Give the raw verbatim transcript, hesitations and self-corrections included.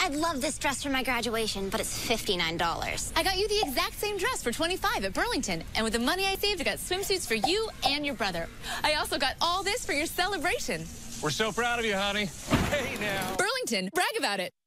I'd love this dress for my graduation, but it's fifty-nine dollars. I got you the exact same dress for twenty-five dollars at Burlington. And with the money I saved, I got swimsuits for you and your brother. I also got all this for your celebration. We're so proud of you, honey. Hey, now. Burlington, brag about it.